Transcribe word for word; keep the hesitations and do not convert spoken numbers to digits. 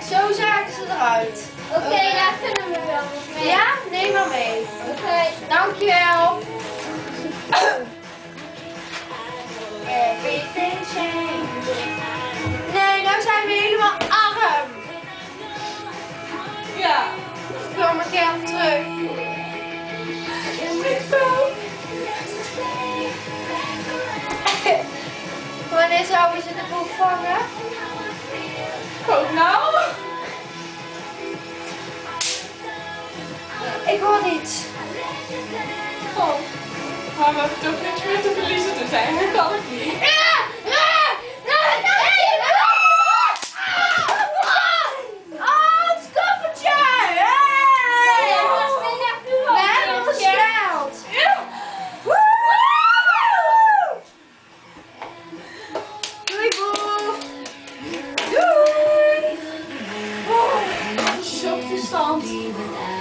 Zo zagen ze eruit. Oké, okay, daar kunnen we wel mee. Ja, neem maar mee. Oké. Okay. Dankjewel. Everything changes. Nee, nou zijn we helemaal arm. Ja. Ik wil mijn geld terug. Wanneer zouden ze de boel vangen? Ook nou? Ik hoor iets. Oh. Maar we hebben toch niks meer te verliezen, dus eigenlijk kan het niet. Ja! Ja! Ja! Oh, het koffertje! Hey! We hebben ons geld! Doei boef! Doei! Shocktoestand.